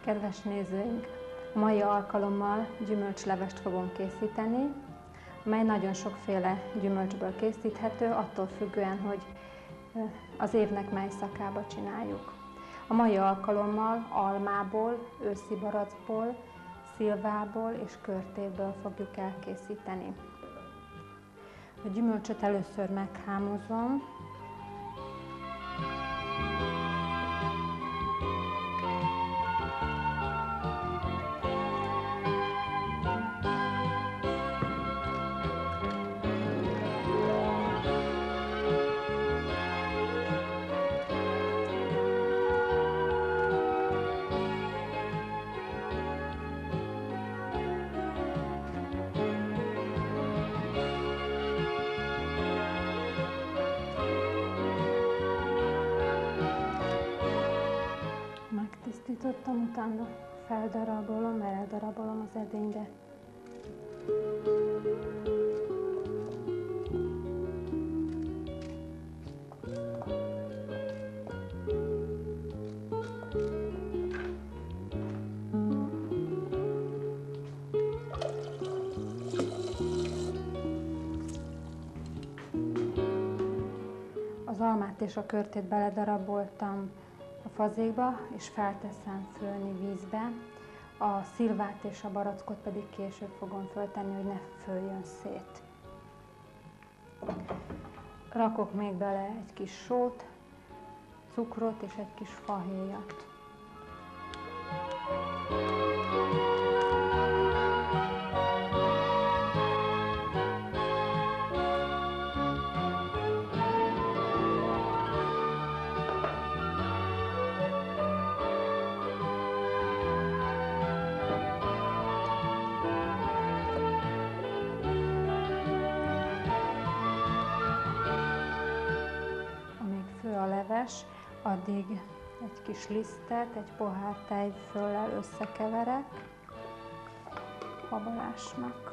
Kedves nézőink! A mai alkalommal gyümölcslevest fogunk készíteni, mely nagyon sokféle gyümölcsből készíthető, attól függően, hogy az évnek mely szakába csináljuk. A mai alkalommal almából, őszi barackból, szilvából és körtéből fogjuk elkészíteni. A gyümölcsöt először meghámozom. Megtisztítottam, utána feldarabolom, eldarabolom az edényre. Az almát és a körtét beledaraboltam a fazékba, és felteszem fölni vízbe. A szilvát és a barackot pedig később fogom föltenni, hogy ne följön szét. Rakok még bele egy kis sót, cukrot és egy kis fahéjat. Addig egy kis lisztet, egy pohár tejföllel összekeverek habalásnak.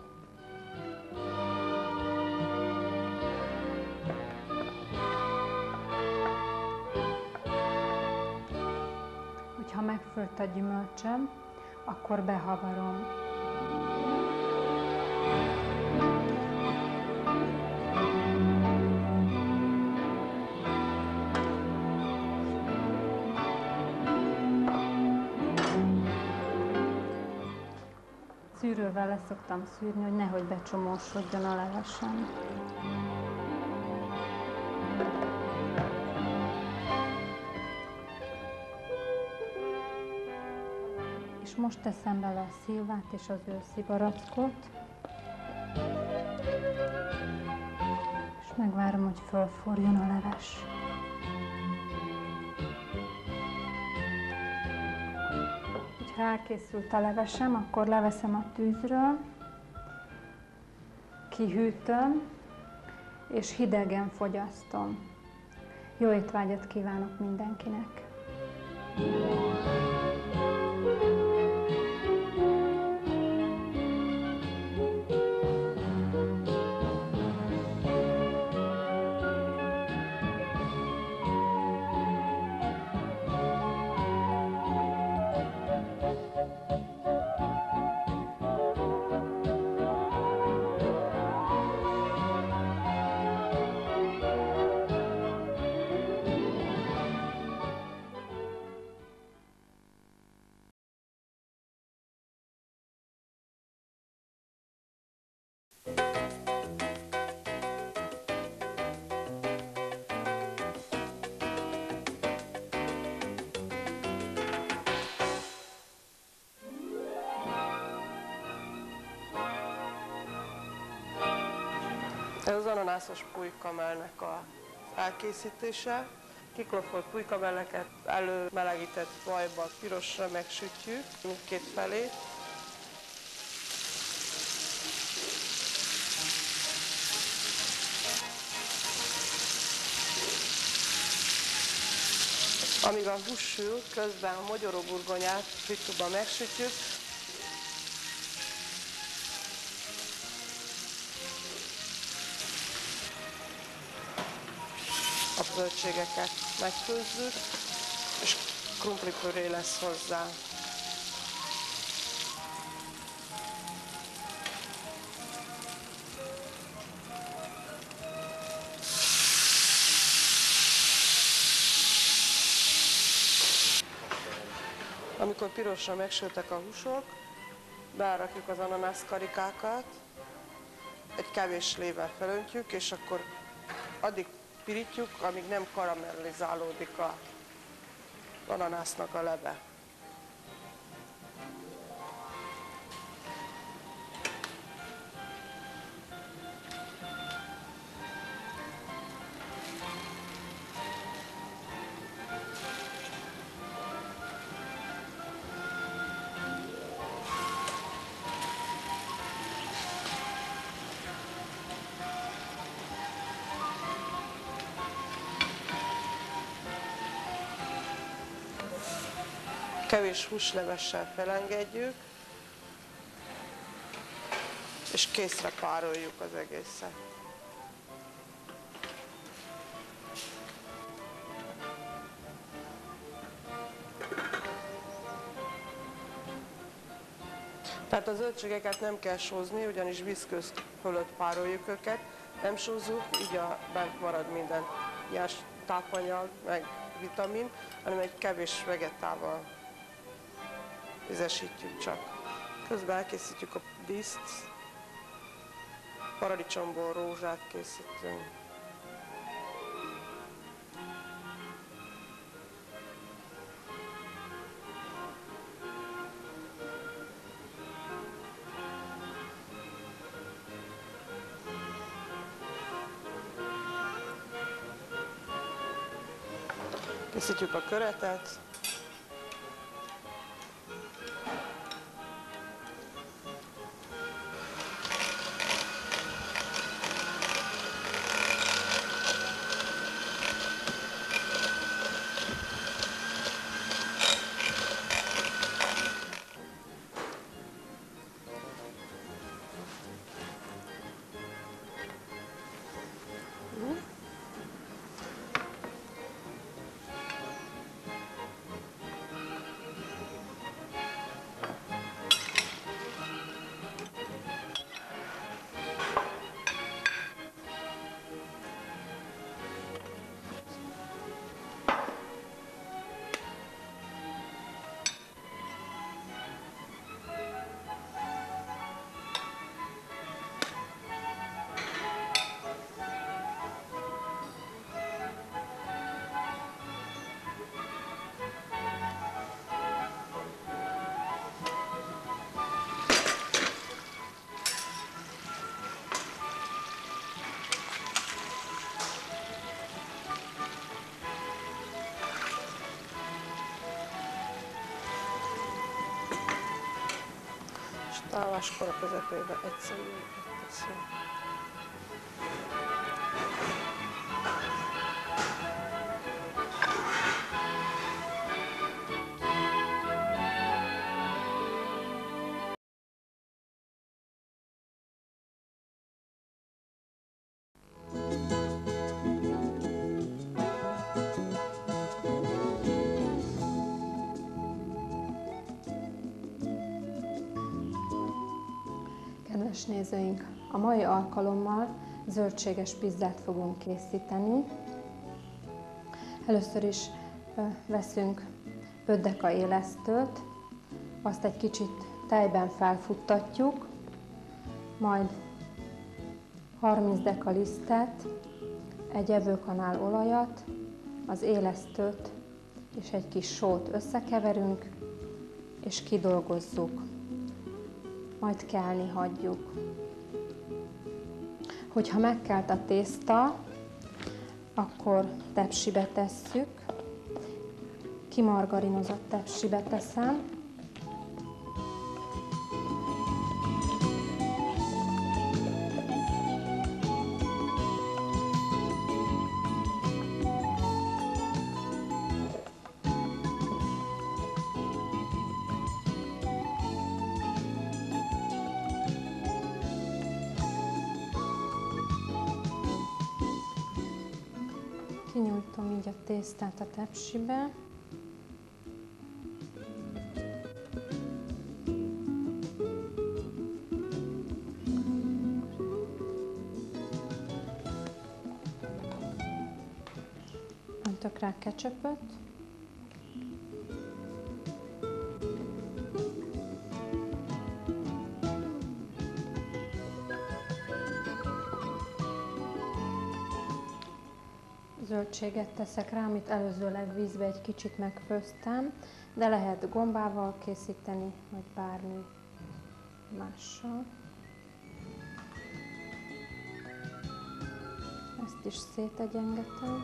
Hogyha megfőtt a gyümölcsöm, akkor behavarom. Szűrővel leszoktam szűrni, hogy nehogy becsomósodjon a levesem. És most teszem bele a szilvát és az őszi barackot. És megvárom, hogy fölforjon a leves. Ha elkészült a levesem, akkor leveszem a tűzről, kihűtöm, és hidegen fogyasztom. Jó étvágyat kívánok mindenkinek! Ez az ananászos pulykamellnek az elkészítése. Kiklofolt pulykamelleket előmelegített vajba pirosra megsütjük mindkét felé. Amíg a hús sül, közben a mogyoróburgonyát frittúban megsütjük. A zöldségeket megfőzzük, és krumplipüré lesz hozzá. Amikor pirosra megsültek a húsok, berakjuk az ananászkarikákat, egy kevés lével felöntjük, és akkor addig pirítjuk, amíg nem karamellizálódik az ananásznak a leve. Kevés húslevessel felengedjük, és készre pároljuk az egészet. Tehát a zöldségeket nem kell sózni, ugyanis vízköz fölött pároljuk őket, nem sózzuk, így bent marad minden ilyen tápanyag, meg vitamin, hanem egy kevés vegetával ízesítjük csak. Közben elkészítjük a díszt, paradicsomból rózsát készítünk. Készítjük a köretet. Táláskor a közepébe egyszerűen tesszük. Kedves nézőink, a mai alkalommal zöldséges pizzát fogunk készíteni. Először is veszünk 5 deka élesztőt, azt egy kicsit tejben felfuttatjuk, majd 30 deka lisztet, egy evőkanál olajat, az élesztőt és egy kis sót összekeverünk, és kidolgozzuk. Majd kelni hagyjuk. Hogyha megkelt a tészta, akkor tepsibe tesszük, kimargarinozott tepsibe teszem, kinyújtom így a tésztát a tepsibe. Öntök rá ketchupot. zöldséget teszek rá, amit előzőleg vízbe egy kicsit megfőztem, de lehet gombával készíteni, vagy bármi mással. Ezt is szétegyengetem.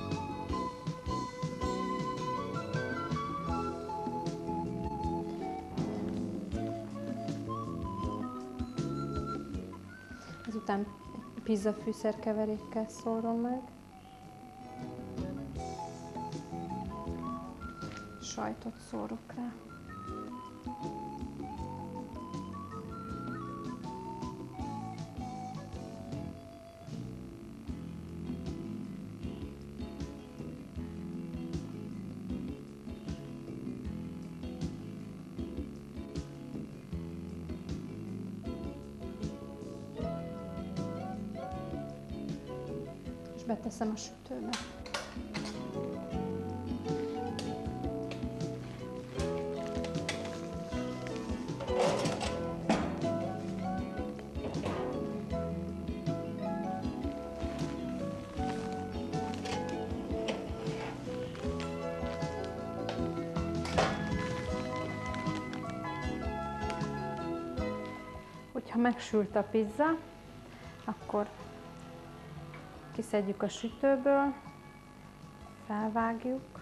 Ezután pizzafűszerkeverékkel szórom meg. Sajtot szórok rá. És beteszem a sütőbe. Ha megsült a pizza, akkor kiszedjük a sütőből, felvágjuk.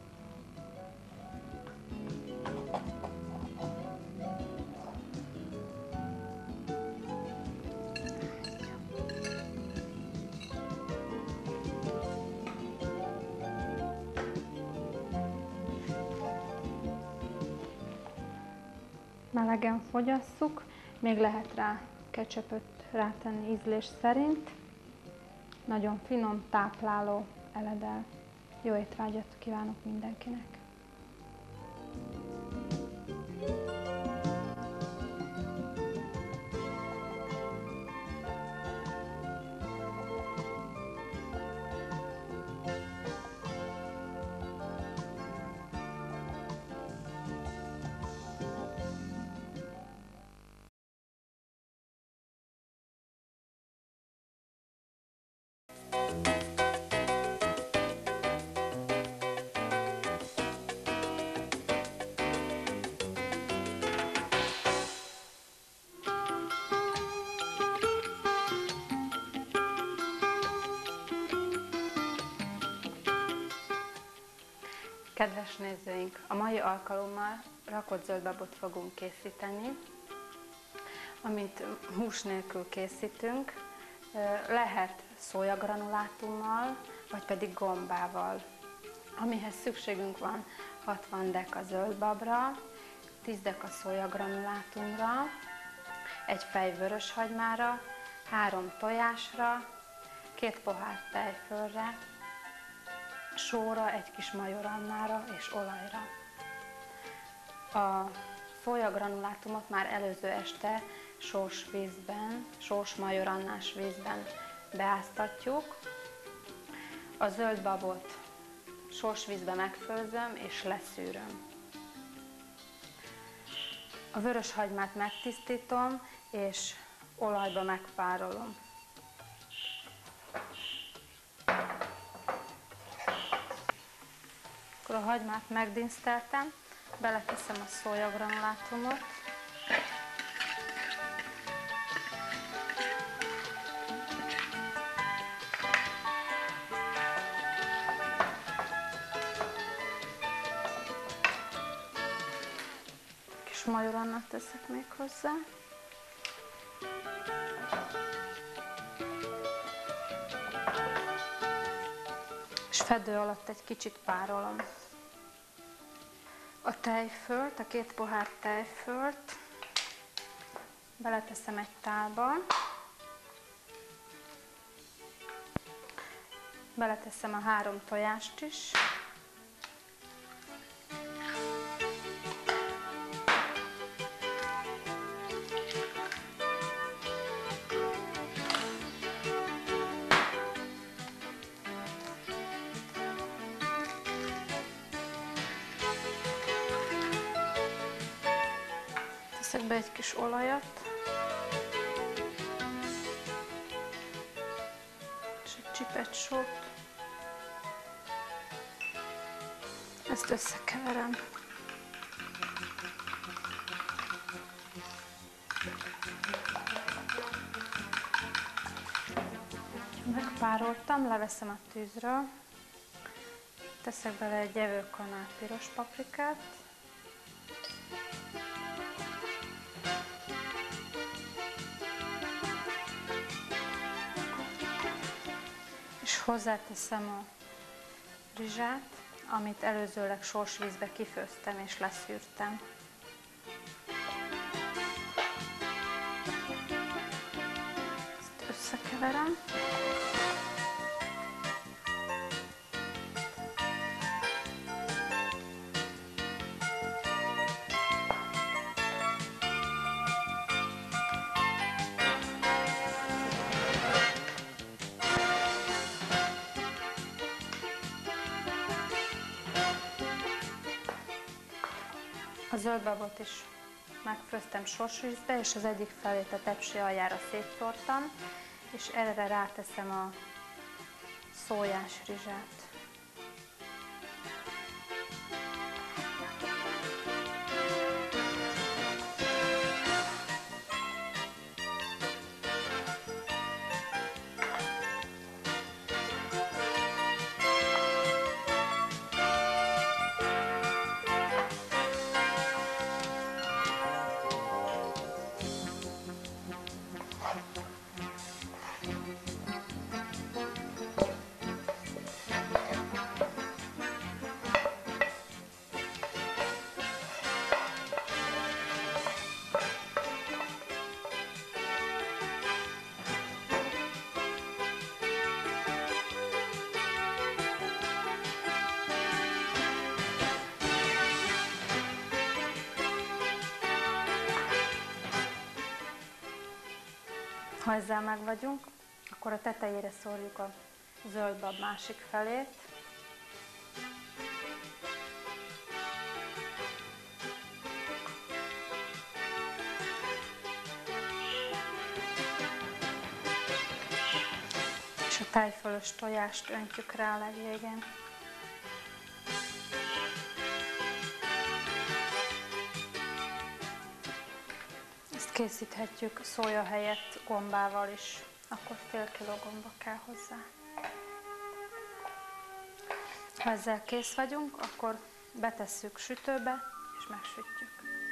Melegen fogyasszuk. Még lehet rá ketchupot rátenni ízlés szerint. Nagyon finom, tápláló, eledel. Jó étvágyat kívánok mindenkinek! Kedves nézőink, a mai alkalommal rakott zöldbabot fogunk készíteni, amit hús nélkül készítünk. Lehet szójagranulátummal, vagy pedig gombával. Amihez szükségünk van 60 deka zöldbabra, 10 deka szójagranulátumra, egy fej vöröshagymára, 3 tojásra, 2 pohár tejfölre, sóra, egy kis majorannára és olajra. A szójagranulátumot már előző este sós vízben, sós majorannás vízben beáztatjuk. A zöldbabot sós vízbe megfőzöm és leszűröm. A vöröshagymát megtisztítom és olajba megpárolom. Akkor a hagymát megdinszteltem, beleteszem a szójagranulátumot. Kis majorannát teszek még hozzá. És fedő alatt egy kicsit párolom. A tejfölt, a 2 pohár tejfölt beleteszem egy tálba. Beleteszem a 3 tojást is. Teszek be egy kis olajat, és egy csipet sót. Ezt összekeverem. Megpároltam, leveszem a tűzről, teszek bele egy evőkanál piros paprikát, és hozzáteszem a rizsát, amit előzőleg sorsvízbe kifőztem és leszűrtem. Ezt összekeverem. A zöldbabot is megfőztem sorsvízbe, és az egyik felét a tepsi aljára szétszórtam, és erre ráteszem a szójás rizsát. Ha ezzel meg vagyunk, akkor a tetejére szórjuk a zöldbab másik felét. És a tejfölös tojást öntjük rá a legvégén. Készíthetjük szója helyett gombával is, akkor fél kiló gomba kell hozzá. Ha ezzel kész vagyunk, akkor betesszük sütőbe és megsütjük.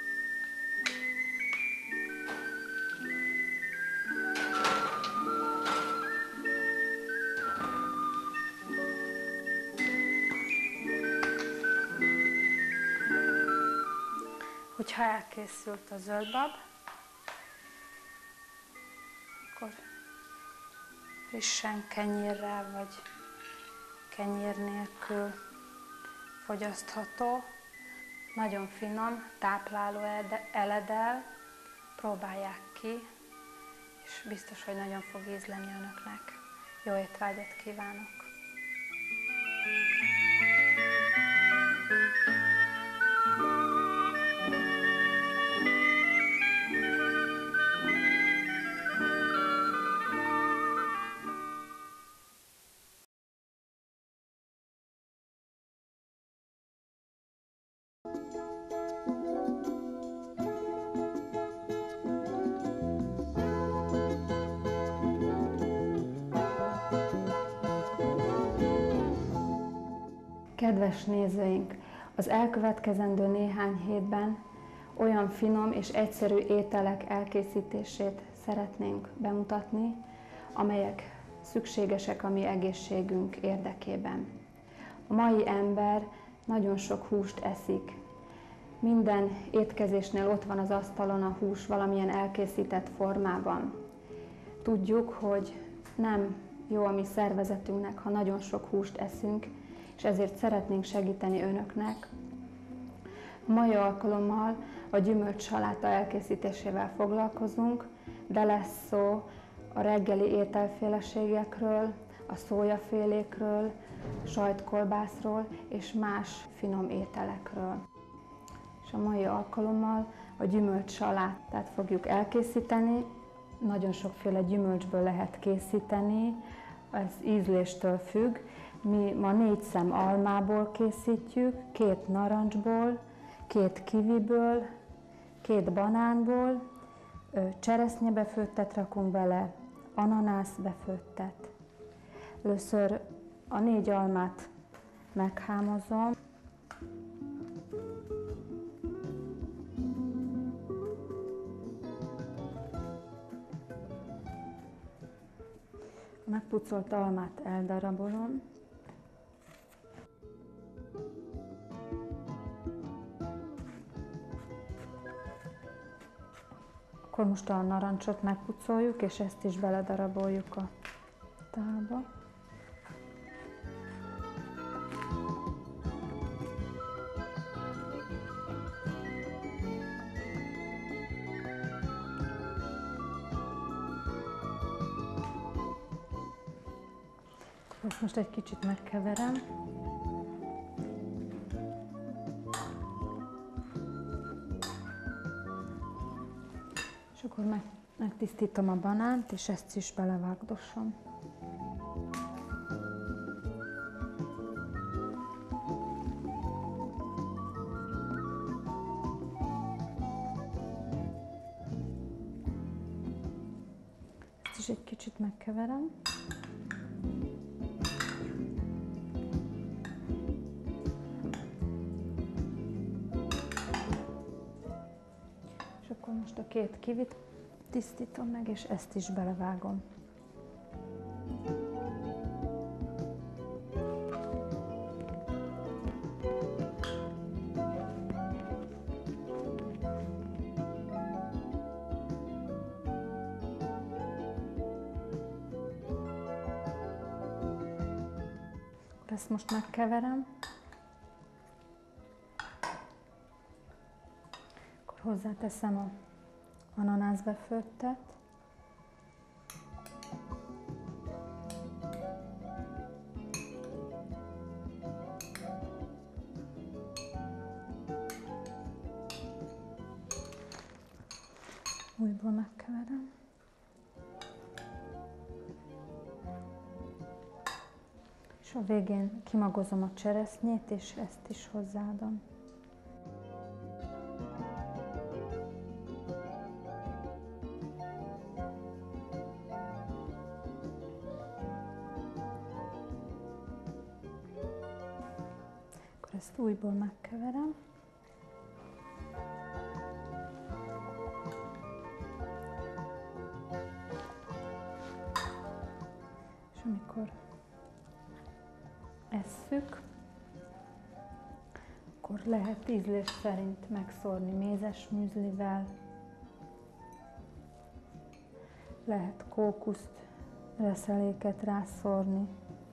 Hogyha elkészült a zöldbab, akkor frissen kenyérrel vagy kenyér nélkül fogyasztható, nagyon finom, tápláló eledel, próbálják ki, és biztos, hogy nagyon fog ízleni önöknek. Jó étvágyat kívánok! Kedves nézőink! Az elkövetkezendő néhány hétben olyan finom és egyszerű ételek elkészítését szeretnénk bemutatni, amelyek szükségesek a mi egészségünk érdekében. A mai ember nagyon sok húst eszik. Minden étkezésnél ott van az asztalon a hús valamilyen elkészített formában. Tudjuk, hogy nem jó a mi szervezetünknek, ha nagyon sok húst eszünk, és ezért szeretnénk segíteni önöknek. Mai alkalommal a gyümölcssaláta elkészítésével foglalkozunk, de lesz szó a reggeli ételféleségekről, a szójafélékről, sajtkolbászról és más finom ételekről. És a mai alkalommal a gyümölcssalátát fogjuk elkészíteni. Nagyon sokféle gyümölcsből lehet készíteni, ez ízléstől függ, Mi ma 4 szem almából készítjük, 2 narancsból, 2 kiviből, 2 banánból, cseresznyebefőttet rakunk bele, ananászbefőttet. Először a 4 almát meghámozom. A megpucolt almát eldarabolom. Akkor most a narancsot megpucoljuk, és ezt is beledaraboljuk a tálba. Ezt most egy kicsit megkeverem. És akkor megtisztítom a banánt, és ezt is belevágdosom. Ezt is egy kicsit megkeverem. Akkor most a 2 kivit tisztítom meg, és ezt is belevágom. Ezt most megkeverem. Hozzáteszem a ananászbefőttet. Újból megkeverem. És a végén kimagozom a cseresznyét, és ezt is hozzáadom. Ezt újból megkeverem. És amikor esszük, akkor lehet ízlés szerint megszórni mézes műzlivel, lehet kókuszt, reszeléket rászórni,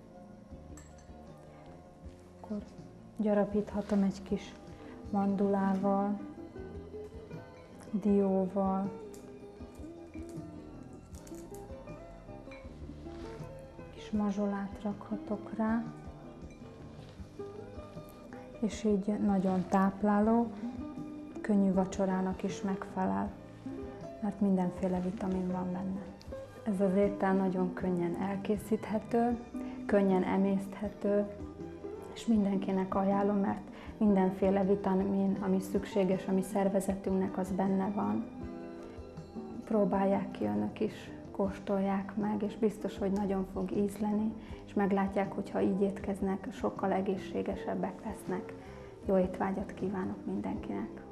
akkor gyarapíthatom egy kis mandulával, dióval, kis mazsolát rakhatok rá, és így nagyon tápláló, könnyű vacsorának is megfelel, mert mindenféle vitamin van benne. Ez az étel nagyon könnyen elkészíthető, könnyen emészthető, és mindenkinek ajánlom, mert mindenféle vitamin, ami szükséges a mi szervezetünknek, az benne van. Próbálják ki önök is, kóstolják meg, és biztos, hogy nagyon fog ízleni, és meglátják, hogy ha így étkeznek, sokkal egészségesebbek lesznek. Jó étvágyat kívánok mindenkinek!